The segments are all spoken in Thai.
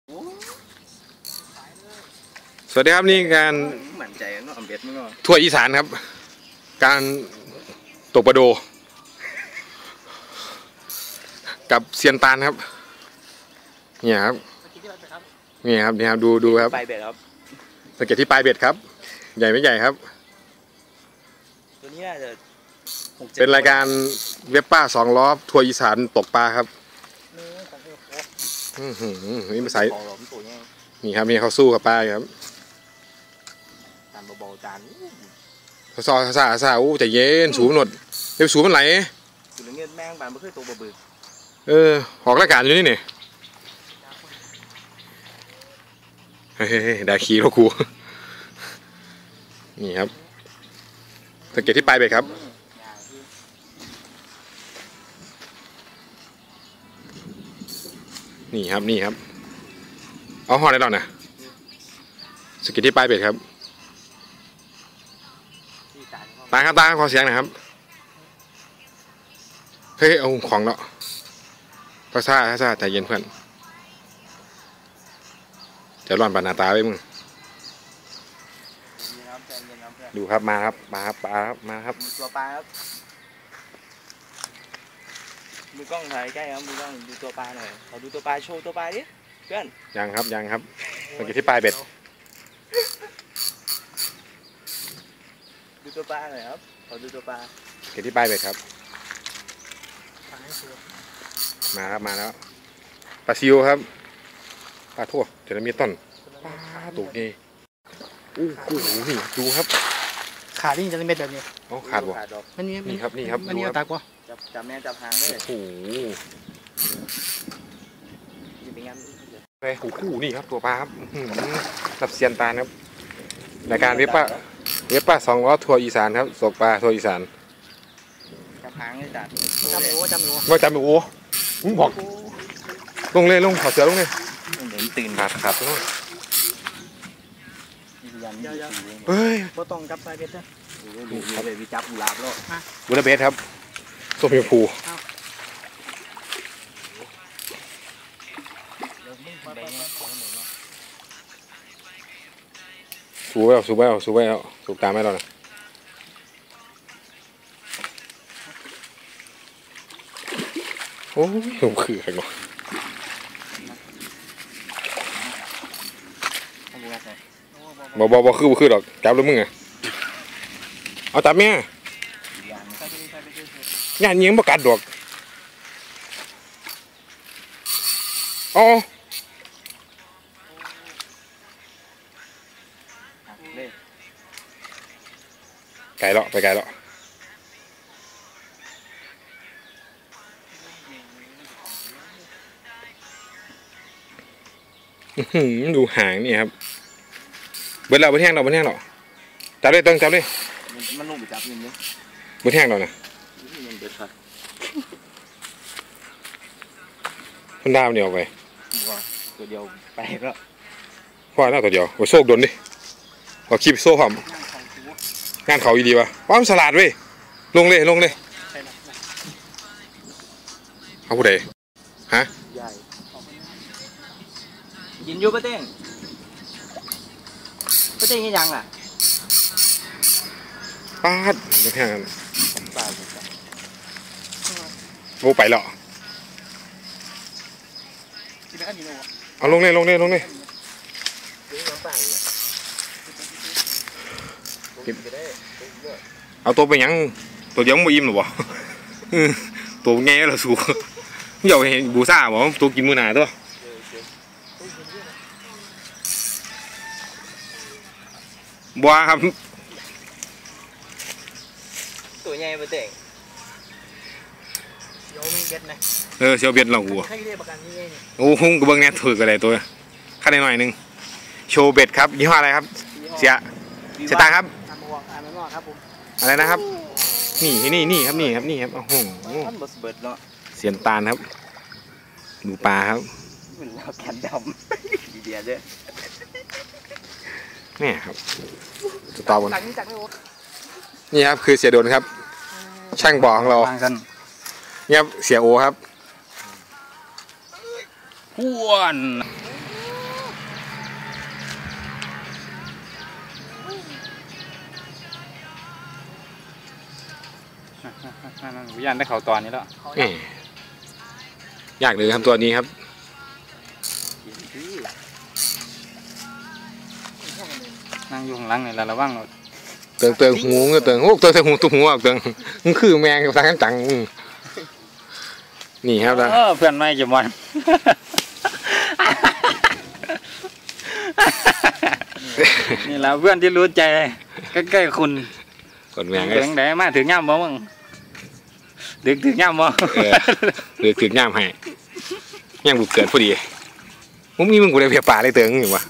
สวัสดีครับนี่การทัวร์อีสานครับการตกปลาโดกับเซียนตาลครับเนี่ยครับนี่ครับนี่ครับดูครับปลายเบ็ดครับสังเกตที่ปลายเบ็ดครับใหญ่ไม่ใหญ่ครับตัวนี้น่าจะเป็นรายการเว็บป้า2 ล้อทัวร์อีสานตกปลาครับนี่มาใส่นี่ครับนี่เขาสู้กับปลาครับจานเบาๆจานซาอู้ใจเย็นสูบหนดเดี๋ยวสูบมันไหลสูบเงี้ยแม่งบานไม่เคยตัวบึกออกรายการอยู่นี่เนี่ยเฮ้ยได้ขี่แล้วกูนี่ครับสังเกตที่ปลายเบ็ดครับนี่ครับเอาห่อได้หรอนะสังเกตที่ปลายเบ็ดครับตาขอเสียงหน่อยครับเฮ้ยเอาของแล้วก็ซ่าใจเย็นเพื่อนจะร้อนปานาตาไว้มึงดูครับมาครับปลาครับมาครับตัวปลาครับมือกล้องถ่ายใกล้ครับมือกล้องดูตัวปลาหน่อยขอดูตัวปลาโชว์ตัวปลาดิเพื่อนยังครับสังเกตที่ปลายเบ็ดดูตัวปลาหน่อยครับขอดูตัวปลาสังเกตที่ปลายเบ็ดครับมาแล้วปลาซิวครับปลาทั่วจะมีต้นปลาตุกนี่นี่ดูครับขาดนี่จะเป็นเม็ดแบบนี้อ๋อขาดบ่นี่ครับมันนี่ตักบ่จับแม่จับหางเลยโอ้โหนี่ครับตัวปลาครับรับเซียนตาครับรายการเว็บป้า2 ล้อทัวร์อีสานครับสกปลาทัวร์อีสานจับหางเลยจับว่าจำไม่โอ้บอกลงเลยขอเสือลงเลยตื่นขาดลงเฮ้ยพอต้องจับปลาเบ็ดนะเลยวิจับกุหลาบแล้วบุรเบสครับส้มยมพูสูบไปเอาสูบตามไม่รอนะโอ้ยผมคือใครก่อนบ่คือดอกจับแล้วมึงไงเอาจับเมียงานยิงประกาศดอกอ๋อไกลแล้วไปไกลแล้วดูหางนี่ครับเบิดเราบนแห้งเราจับเลยจับเลยมันลงไปจับยังไงบนแห้งเรานะมันดาวเนี่ยออกไปตัวเดียวไปแล้วพอแล้วตัวเดียวโอ้โชคโดนดิเอาคลิปโซ่ผมงานเขาดีวะว้าวสลัดเว้ยลงเลยเอาผู้ใดฮะยินอยู่ปะเต้งยังอ่ะป้าดจะแข่งกันโอ้ไปแล้วเอาลงเลยเอาตัวไปยังตัวเดียวไม่อิ่มหรอวะตัวแง่เหรอสูไม่อยากเห็นบูซ่าบ่ตัวกินมือหนาตัวบัวครับตัวใหญ่ปะเต้งเเชียวเบียดเราหัวโอ้โหกระเบื้องเนี่ยถืออะไรตัวขั้นหน่อยนึงโชว์เบ็ดครับยี่ห้ออะไรครับเสียตาครับอะไรนะครับนี่ครับโอ้โหเสียนตาลครับดูปลาครับแขนดำเดียดเลยนี่ครับต่อบนนี่ครับคือเสียโดนครับช่างบ่อของเรานี่ครับเสียโอครับอ้วนนั่นยันได้เข่าตอนนี้แล้วแหมยากเลยครับตัวนี้ครับนั่งอยู่ข้างหลังนี่ละระวังเราเตืองหูเตืองโอ้เตืองหูตุ้มหูเตืองมันคือแมงกับทางจังนี่ครับนะเพื่อนไม่จะมันนี่แหละเพื่อนที่รู้ใจใกล้ๆคุณกดแมงถึงไหนมาถึงย่ำบ่มึงถึงย่ำบ่หรือถึงย่ามให้ย่ามบุกเกิดพอดีมึงมีมึงกูได้เพียป่าเลยเตืองอยู่วะ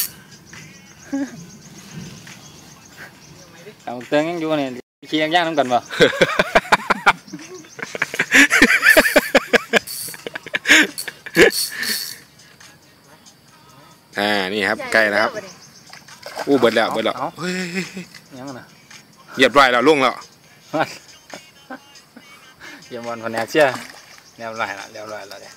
เอาเตืองยังอยู่นี่ขี้ย่างน้ำกันบ่นี่ครับใกล้แล้วครับอู้เบิดแล้วเฮ้ยยังนะเหยียบร้อยแล้วล่วงแล้วเยี่ยมวันคนแอกเชื่อเรียบร้อยละเดี๋ยว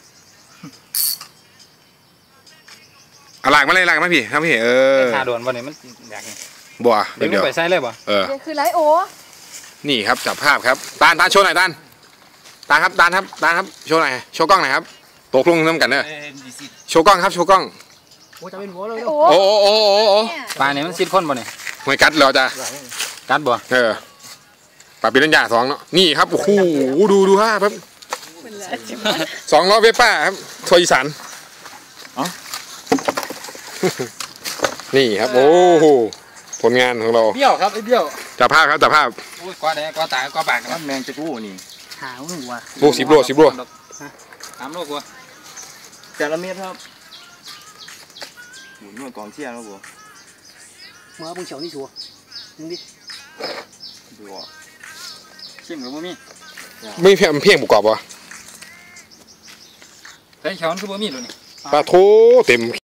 เอาหลากมาเลยหลากมาพี่ครับพี่ถ้าโดนวันนี้มันอยากบัวเดี๋ยวเดี๋ยวไปใส่เลยบ่คือไรโอนี่ครับจับภาพครับตาโชว์หน่อยตาครับโชว์หน่อยโชว์กล้องหน่อยครับตกลงน้ำกันเนอะโชว์กล้องครับโชว์กล้องโอ้จะเป็นหัวเลยโอโอ้ปลาเนี่ยมันซิดคนบ่เนี่ยหวยกัดเหรอจ้ะกัดบ่ปลาปีนันยา2เนาะนี่ครับโอ้โหดูฮะครับ200เวป้าครับทัวร์อีสานนี่ครับโอ้โหผลงานของเราเบี้ยวครับไอ้เบี้ยวจับภาพครับจับภาพโอ้ยกว่าแดงกว่าตายกว่าปากครับแมงจะกู้นี่หาหัวโล10 โล 3 โลกว่าแต่ละเม็ดครับหมุนนวดกองเชียร์ครับผมมาบุญเฉียวนี่ชัวนึงดิดูออกชิมกับบ่มีไม่เพียงบุกกรอบวะใส่ช้อนคือบ่มีเลยนี่ปลาโถเต็ม